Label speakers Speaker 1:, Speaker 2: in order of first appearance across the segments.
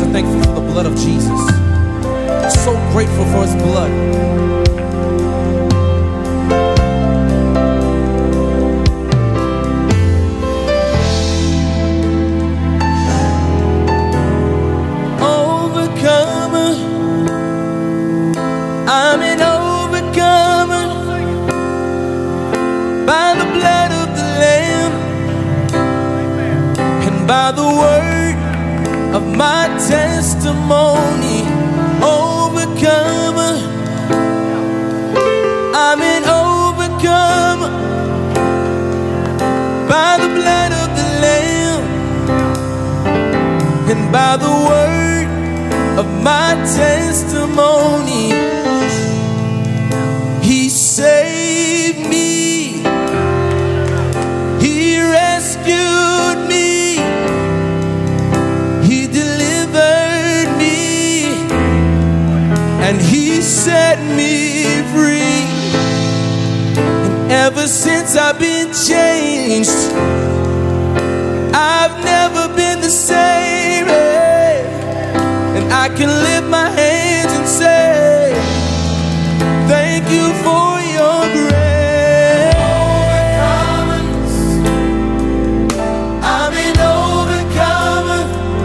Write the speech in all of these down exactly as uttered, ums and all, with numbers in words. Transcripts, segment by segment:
Speaker 1: thankful for the blood of Jesus. So grateful for his blood. Overcomer, I'm an overcomer by the blood of the Lamb and by the word of my testimony. Overcomer, I'm an overcomer by the blood of the Lamb and by the word of my testimony. He saved me, he rescued me, he delivered me, and he set me free. And ever since I've been changed, I've never been the same. And I can lift my hands and say, thank you for your grace. I'm an overcomer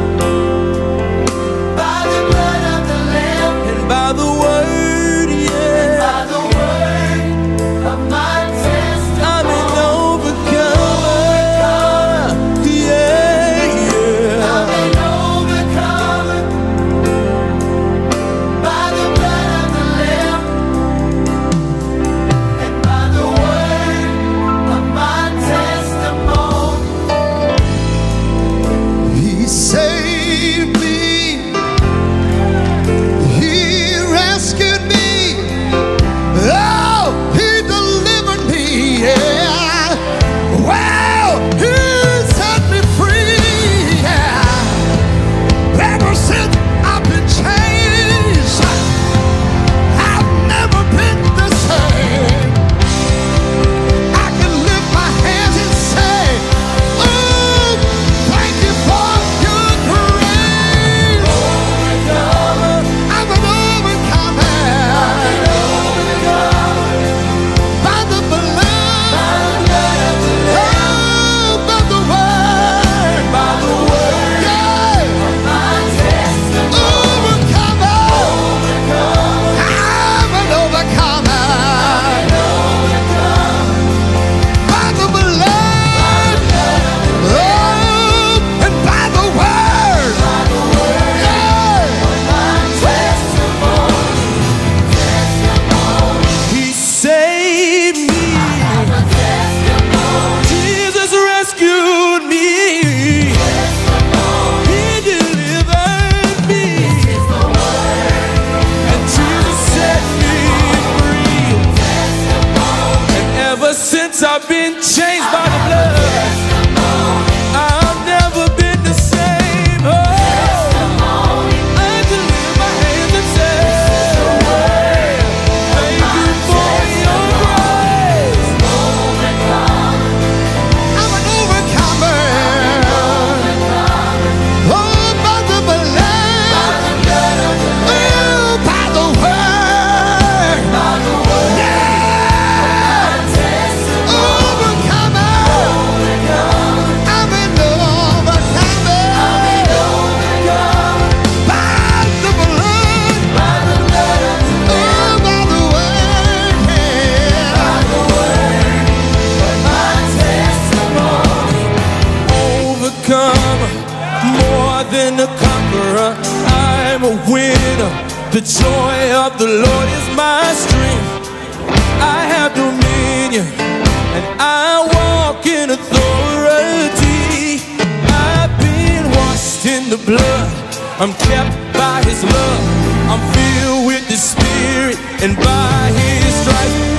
Speaker 1: by the blood of the Lamb and by the word, yeah, by the word of my testimony. I'm an overcomer, yeah, yeah. I'm an overcomer by the blood of the Lamb and by the word of my testimony.
Speaker 2: He saved me, he rescued me, oh, he delivered me, yeah. Wow, he set me free, yeah. Ever since I've been changed, I've never been the same. I can lift my hands and say, oh, thank you for your grace. I'm an overcomer by the blood, oh, by the word,
Speaker 1: By the word
Speaker 2: yeah.
Speaker 1: of my testimony.
Speaker 2: Overcomer, I'm an overcomer by the blood, oh, and by the word, yeah.
Speaker 1: He saved me. Jesus rescued me. He delivered me. And Jesus set me free. And ever since I've been changed by the blood, I've never been the same. Oh, I can lift my hands and say, thank you for your grace.
Speaker 2: I'm an overcomer, oh, by the blood, oh, by the word, yeah. Overcomer, I'm an overcomer by the blood, oh, by the word, yeah.
Speaker 1: Overcomer, more than a conqueror, I'm a winner. The joy of the Lord is my strength. I have dominion and I walk in authority. I've been washed in the blood, I'm kept by his love. I'm filled with the Spirit, and by his stripes